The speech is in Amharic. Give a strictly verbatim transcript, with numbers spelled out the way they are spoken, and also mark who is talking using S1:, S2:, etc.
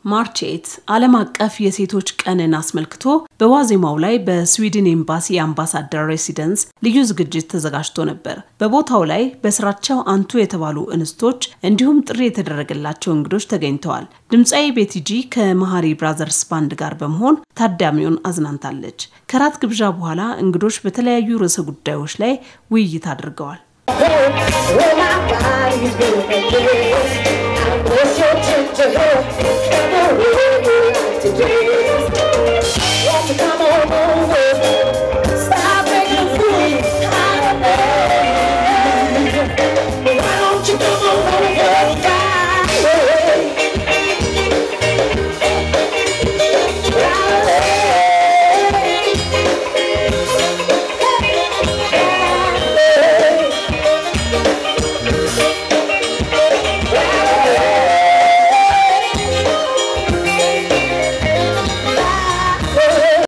S1: ማርች ኤይት አለም አቀፍ የሴቶች ቀንን አስመልክቶ በዋዜማው ላይ በሲዊድን ኢምባሲ አምባሳደር ሬሲደንስ ልዩ ዝግጅት ተዘጋጅቶ ነበር። በቦታው ላይ በስራቸው አንቱ የተባሉ እንስቶች እንዲሁም ጥሪ የተደረገላቸው እንግዶች ተገኝተዋል። ድምጻዊ ቤቲጂ ከመሃሪ ብራዘርስ ባንድ ጋር በመሆን ታዳሚውን አዝናንታለች። ከራት ግብዣ በኋላ እንግዶች በተለያዩ ርዕሰ ጉዳዮች ላይ ውይይት አድርገዋል። Hey,